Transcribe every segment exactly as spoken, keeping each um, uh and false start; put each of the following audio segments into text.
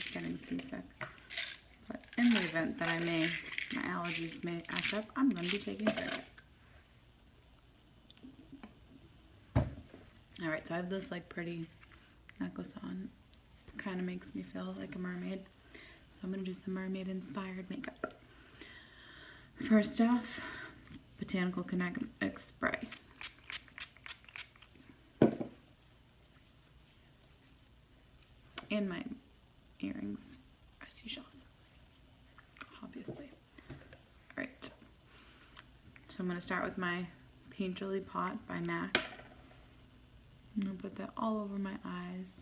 risk getting seasick. But in the event that I may, my allergies may act up, I'm going to be taking syrup. Alright, so I have this like pretty necklace on. Kind of makes me feel like a mermaid. So I'm going to do some mermaid inspired makeup. First off, Botanical Cosmetics spray. And my earrings are seashells, obviously. Alright, so I'm going to start with my Painterly Pot by MAC. I'm going to put that all over my eyes.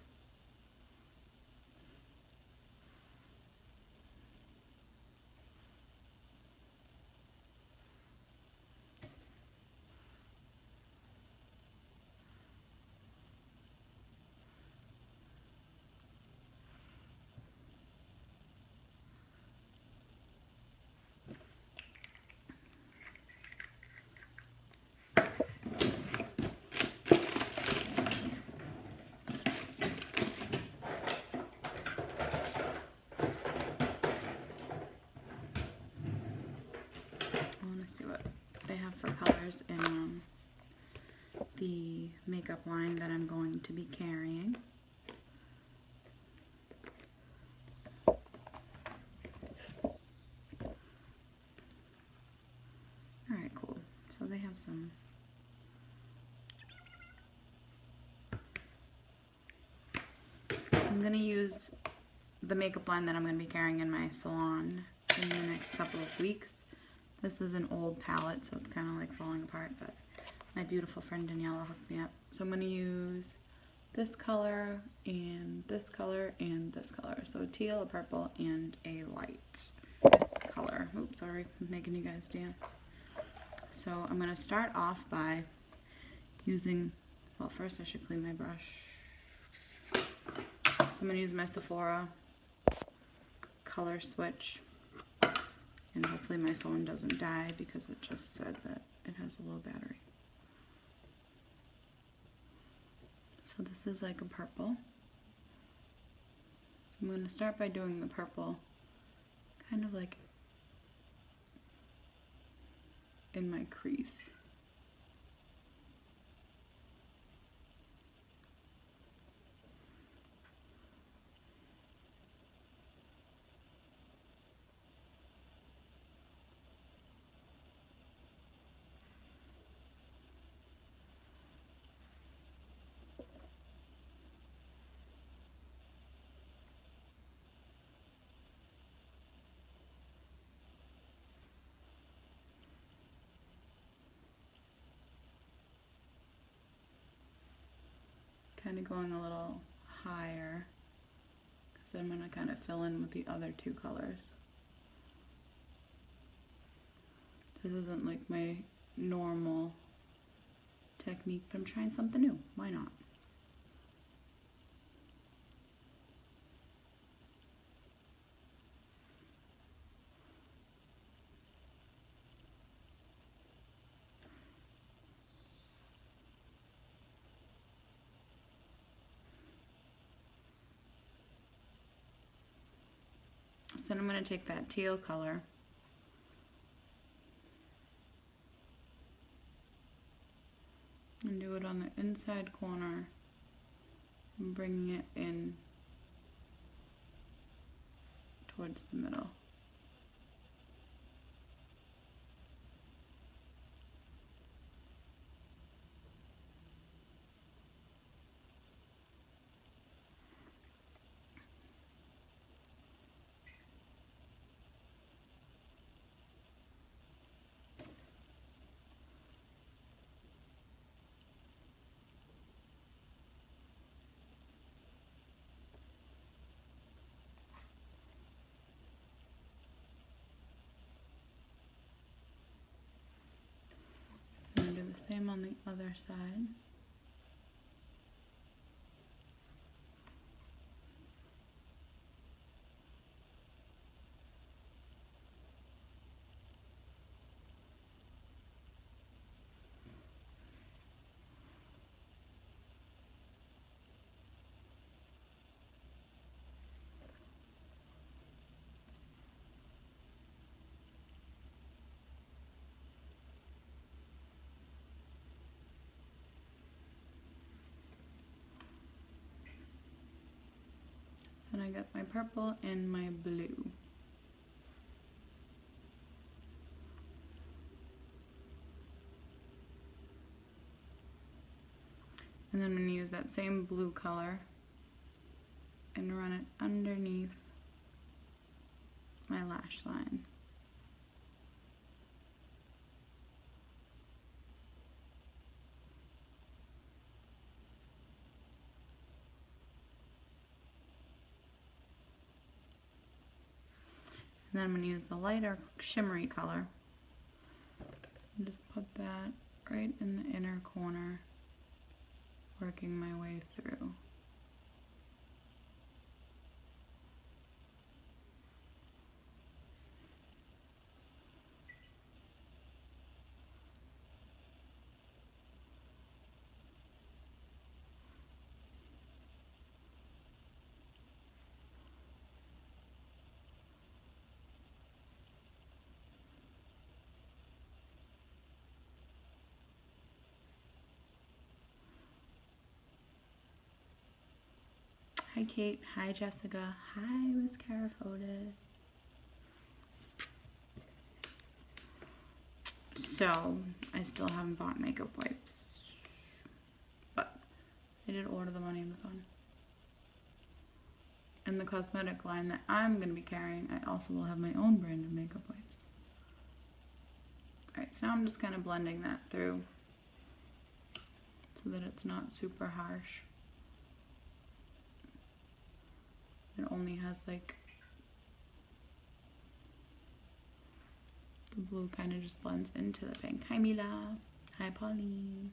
See what they have for colors in um, the makeup line that I'm going to be carrying. Alright, cool. So they have some I'm going to use the makeup line that I'm going to be carrying in my salon in the next couple of weeks. This is an old palette, so it's kind of like falling apart, but my beautiful friend Daniela hooked me up. So I'm going to use this color, and this color, and this color. So a teal, a purple, and a light color. Oops, sorry, I'm making you guys dance. So I'm going to start off by using, well, first I should clean my brush. So I'm going to use my Sephora color switch. And hopefully my phone doesn't die because it just said that it has a low battery. So this is like a purple. So I'm going to start by doing the purple kind of like in my crease. Kind of going a little higher because I'm going to kind of fill in with the other two colors. This isn't like my normal technique, but I'm trying something new. Why not? So then I'm going to take that teal color and do it on the inside corner and bringing it in towards the middle. The same on the other side. Then I got my purple and my blue. And then I'm going to use that same blue color and run it underneath my lash line. And then I'm going to use the lighter shimmery color and just put that right in the inner corner, working my way through. Hi Kate, hi Jessica, hi Miss Carafotis. So, I still haven't bought makeup wipes, but I did order them on Amazon. In the cosmetic line that I'm going to be carrying, I also will have my own brand of makeup wipes. Alright, so now I'm just kind of blending that through so that it's not super harsh. It only has like, the blue kind of just blends into the pink. Hi Mila. Hi Pauline.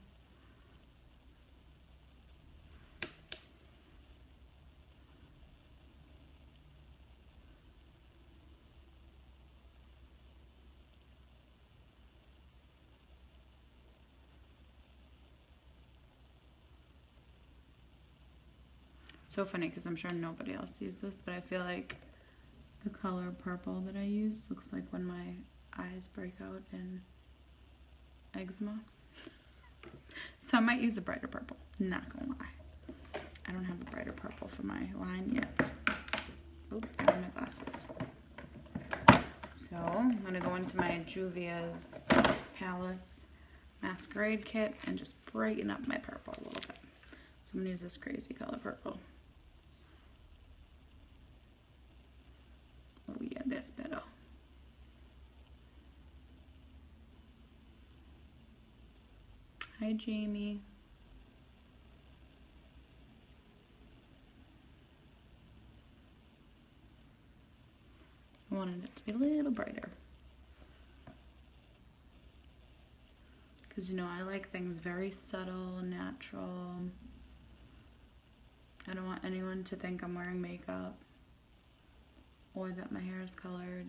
So funny because I'm sure nobody else sees this, but I feel like the color purple that I use looks like when my eyes break out in eczema. So I might use a brighter purple, not gonna lie. I don't have a brighter purple for my line yet. Oop, I have my glasses. So I'm gonna go into my Juvia's Palace Masquerade Kit and just brighten up my purple a little bit. So I'm gonna use this crazy color purple. Oh yeah, that's better. Hi Jamie. I wanted it to be a little brighter. Because, you know, I like things very subtle, natural. I don't want anyone to think I'm wearing makeup or that my hair is colored.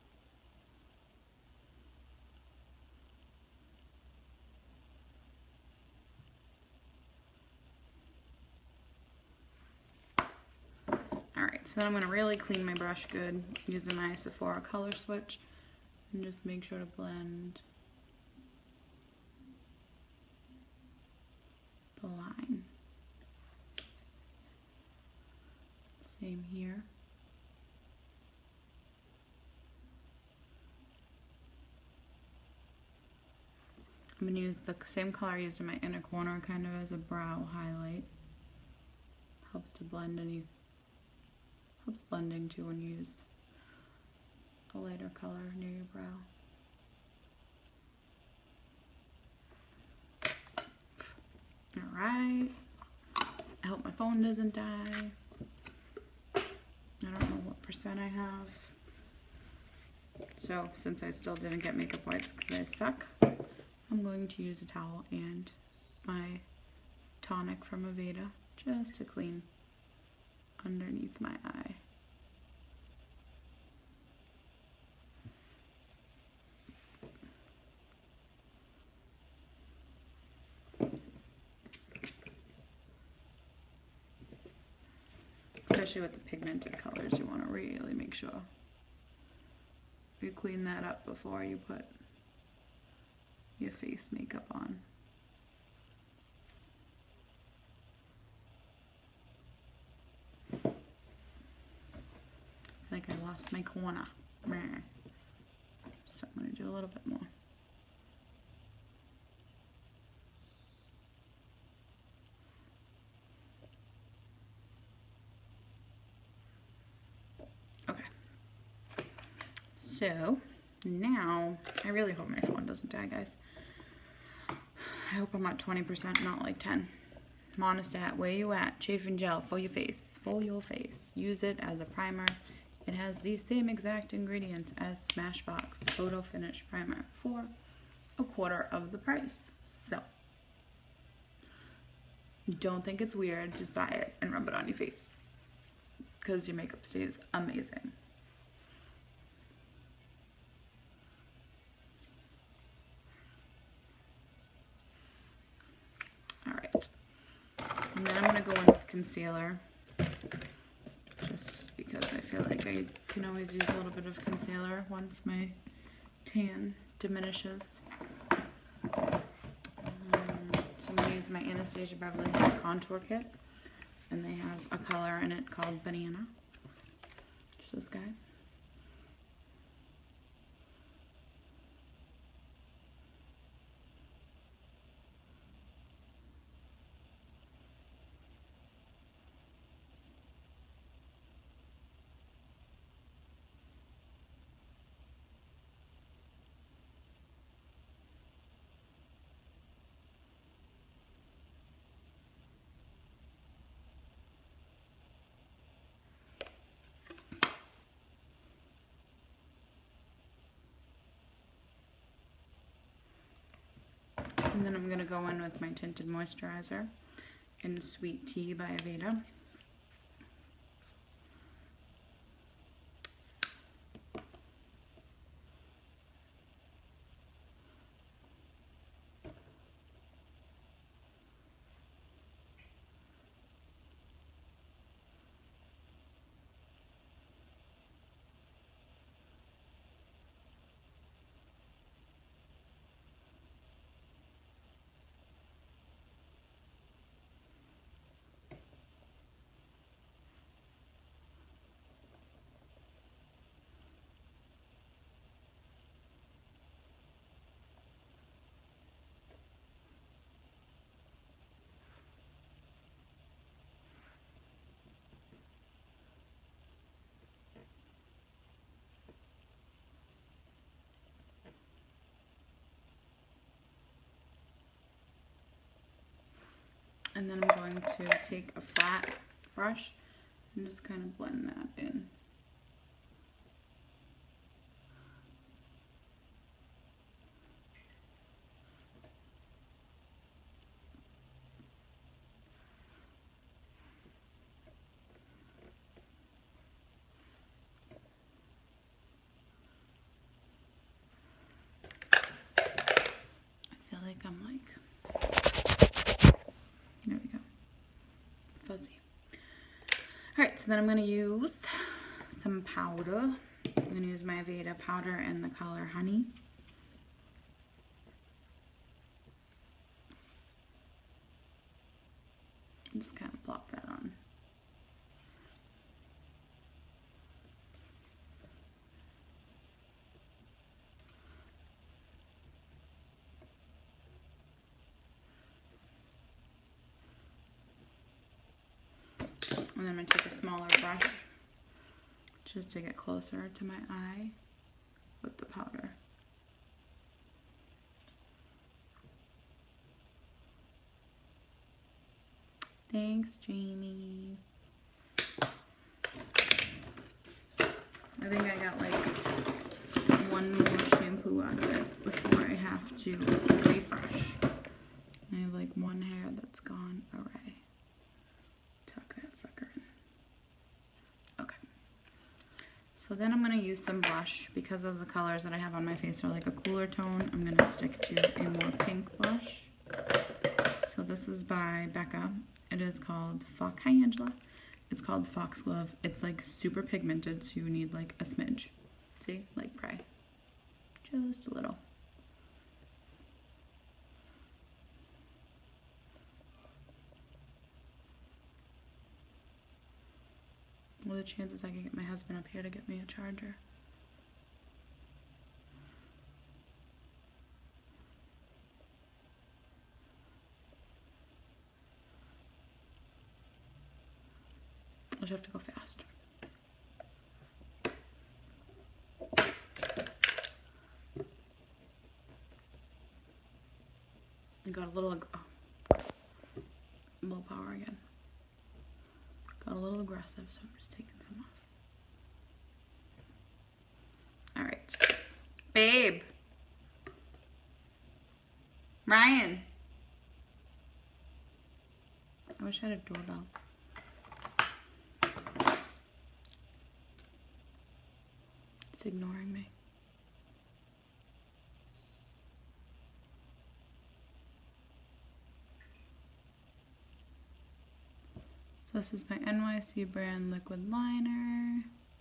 Alright, so then I'm going to really clean my brush good using my Sephora color switch and just make sure to blend the line. Same here. I'm going to use the same color I used in my inner corner kind of as a brow highlight. Helps to blend any, helps blending too when you use a lighter color near your brow. Alright. I hope my phone doesn't die. I don't know what percent I have. So, since I still didn't get makeup wipes because I suck, I'm going to use a towel and my tonic from Aveda just to clean underneath my eye. Especially with the pigmented colors, you want to really make sure you clean that up before you put your face makeup on. lost my corner. So I'm going to do a little bit more. Okay. So now, I really hope my phone doesn't die, guys. I hope I'm at twenty percent, not like ten. Monistat, where you at? Chafing gel for your face. For your face. Use it as a primer. It has the same exact ingredients as Smashbox Photo Finish Primer for a quarter of the price. So, don't think it's weird. Just buy it and rub it on your face, because your makeup stays amazing. Alright. And then I'm going to go in with concealer. Just because I feel like I can always use a little bit of concealer once my tan diminishes. Um, so I'm going to use my Anastasia Beverly Hills Contour Kit. And they have a color in it called Banana. Which is this guy. And then I'm going to go in with my tinted moisturizer in Sweet Tea by Aveda. And then I'm going to take a flat brush and just kind of blend that in. I feel like I'm like, there we go, fuzzy. Alright, so then I'm going to use some powder. I'm going to use my Aveda powder in the color Honey. And just kind of plop that on. And then I'm going to take a smaller brush just to get closer to my eye with the powder. Thanks, Jamie. I think I got like one more shampoo out of it before I have to refresh. I have like one hair that's gone awry. Tuck that sucker in. Okay. So then I'm going to use some blush. Because of the colors that I have on my face are like a cooler tone, I'm going to stick to a more pink blush. So this is by Becca. It is called Fox. Hi, Angela. It's called Foxglove. It's like super pigmented, so you need like a smidge. See? Like pray. Just a little. What are the chances I can get my husband up here to get me a charger? I just have to go fast. I got a little, oh, low power again. Got a little aggressive, so I'm just taking some off. All right, babe. Ryan. I wish I had a doorbell. It's ignoring me. So this is my N Y C brand liquid liner.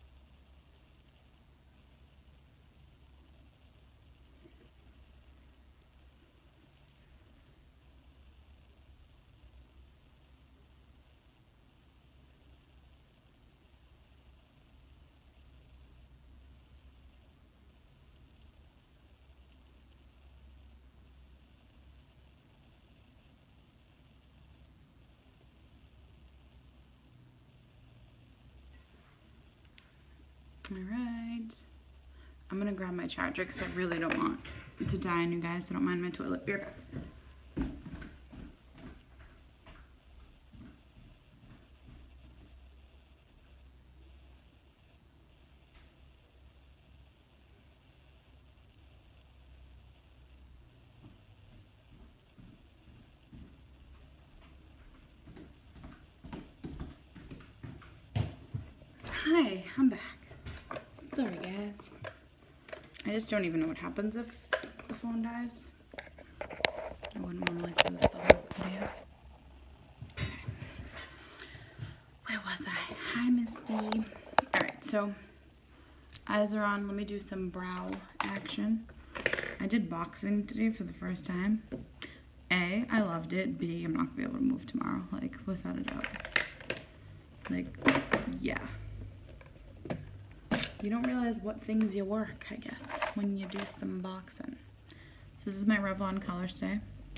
All right, I'm gonna grab my charger because I really don't want to die on you guys, so don't mind my toilet. Be right back. Hi, I'm back. Sorry guys. I just don't even know what happens if the phone dies. I wouldn't want to like lose the whole video. Okay. Where was I? Hi Misty. Alright, so eyes are on. Let me do some brow action. I did boxing today for the first time. A, I loved it. B, I'm not gonna be able to move tomorrow, like without a doubt. Like, yeah. You don't realize what things you work, I guess, when you do some boxing. So this is my Revlon Color Stay.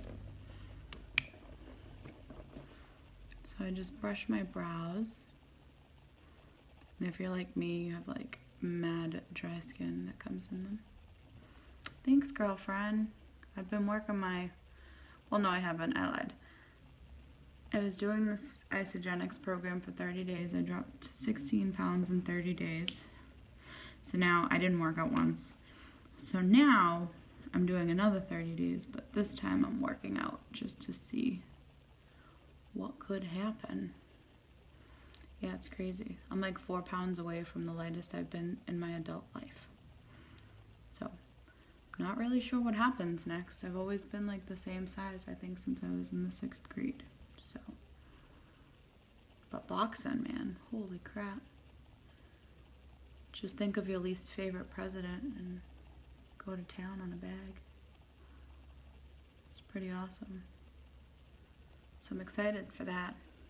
So I just brush my brows. And if you're like me, you have like mad dry skin that comes in them. Thanks, girlfriend. I've been working my, well, no, I haven't, I lied. I was doing this Isagenix program for thirty days. I dropped sixteen pounds in thirty days. So now I didn't work out once. So now I'm doing another thirty days, but this time I'm working out just to see what could happen. Yeah, it's crazy. I'm like four pounds away from the lightest I've been in my adult life. So, not really sure what happens next. I've always been like the same size, I think, since I was in the sixth grade. So, but boxing, man, holy crap. Just think of your least favorite president and go to town on a bag. It's pretty awesome. So I'm excited for that.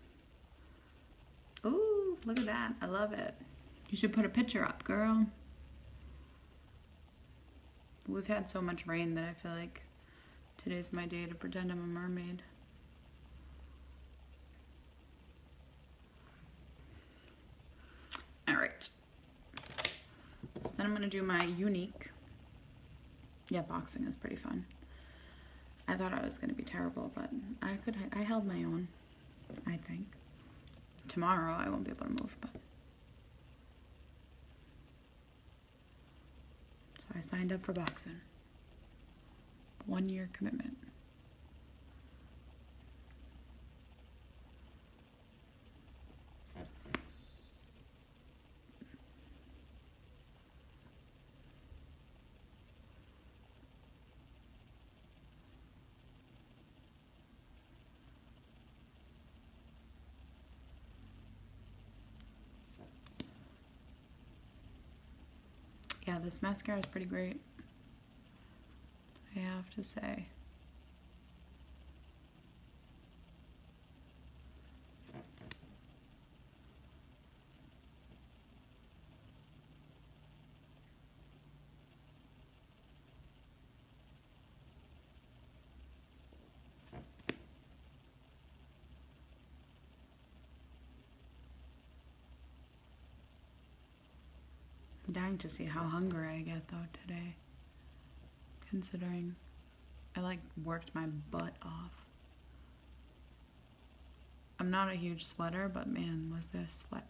Ooh, look at that. I love it. You should put a picture up, girl. We've had so much rain that I feel like today's my day to pretend I'm a mermaid. All right. So then I'm going to do my Younique. Yeah, boxing is pretty fun. I thought I was going to be terrible, but I could. I held my own, I think. Tomorrow I won't be able to move, but. So I signed up for boxing. One year commitment. Yeah, this mascara is pretty great, I have to say. dying to see how hungry I get though today, considering I like worked my butt off. I'm not a huge sweater, but man, was there sweat.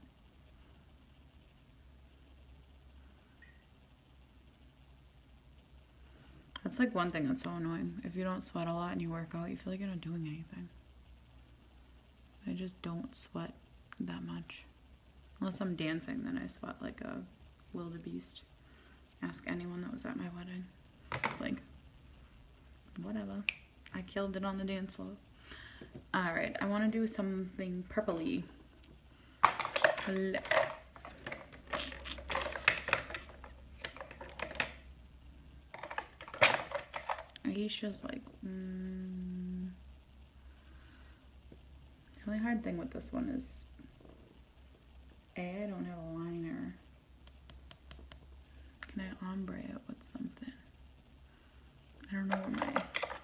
That's like one thing that's so annoying. If you don't sweat a lot and you work out, you feel like you're not doing anything. I just don't sweat that much. Unless I'm dancing, then I sweat like a wildebeest. Ask anyone that was at my wedding. It's like, whatever. I killed it on the dance floor. Alright, I want to do something purpley. Let's. Aisha's like, mm. The only hard thing with this one is, A, I don't have a liner. Can I ombre it with something? I don't know where my...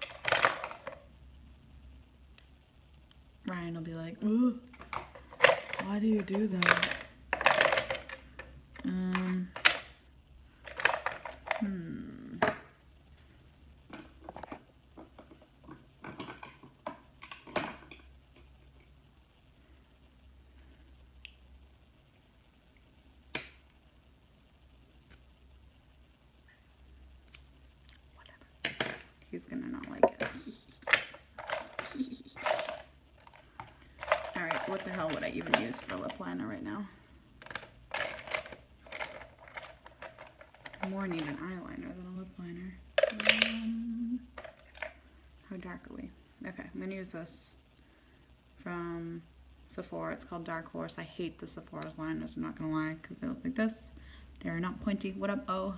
Ryan will be like, ooh, why do you do that? Um, hmm. Whatever. He's gonna not like it. Alright, what the hell would I even use for lip liner right now? I more need an eyeliner than a lip liner. Um, how dark are we? Okay, I'm gonna use this from Sephora. It's called Dark Horse. I hate the Sephora's liners, I'm not gonna lie, because they look like this. They're not pointy. What up, oh?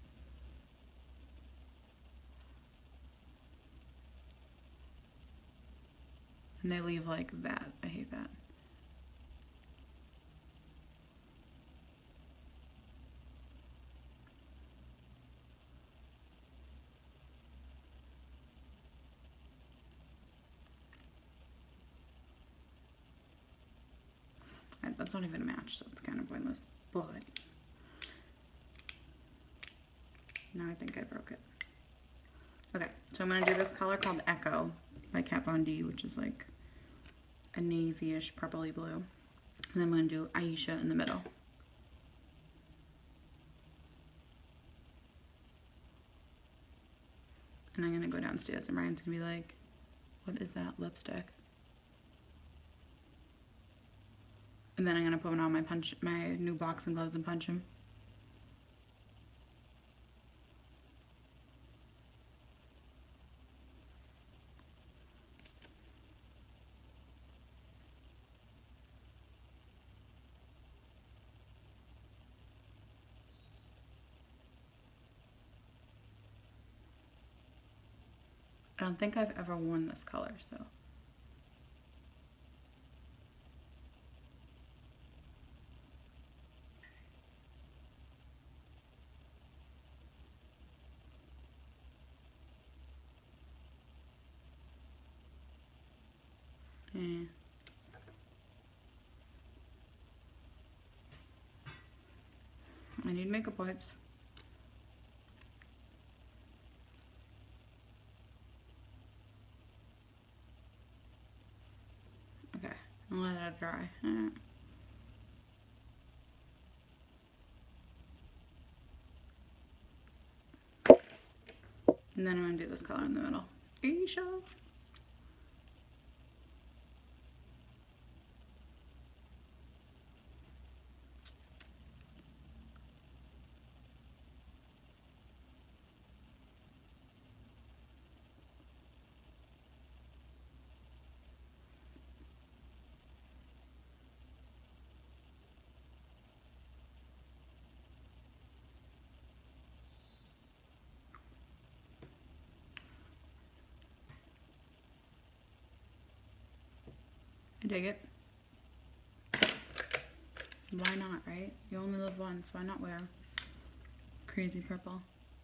And they leave like that. I hate that. And that's not even a match, so it's kind of pointless. But now I think I broke it. Okay, so I'm gonna do this color called Echo by Kat Von D, which is like a navy-ish purpley blue. And then I'm gonna do Aisha in the middle. And I'm gonna go downstairs and Ryan's gonna be like, what is that lipstick? And then I'm gonna put on my punch, my new boxing gloves and punch him. I don't think I've ever worn this color, so. Yeah. I need makeup wipes. Okay, I'll let it dry. And then I'm gonna do this color in the middle. Aisha. I dig it. Why not, right? You only live once. Why not wear crazy purple?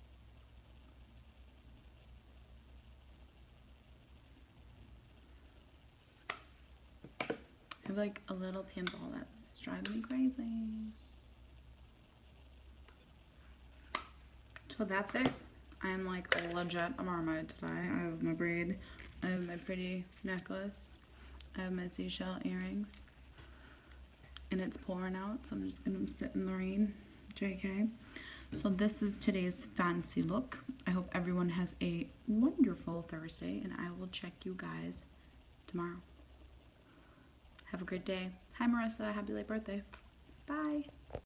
I have like a little pimple that's driving me crazy. So that's it. I'm like legit a mermaid today. I have my braid. I have my pretty necklace. I have my seashell earrings. And it's pouring out, so I'm just gonna sit in the rain. J K. So this is today's fancy look. I hope everyone has a wonderful Thursday, and I will check you guys tomorrow. Have a great day. Hi Marissa, happy late birthday. Bye.